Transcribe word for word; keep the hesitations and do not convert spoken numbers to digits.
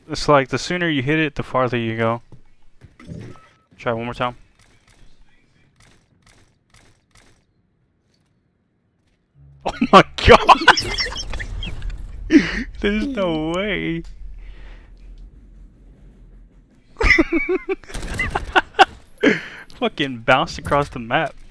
It's like the sooner you hit it, the farther you go. Try one more time. Oh my god! There's no way. Fucking bounced across the map.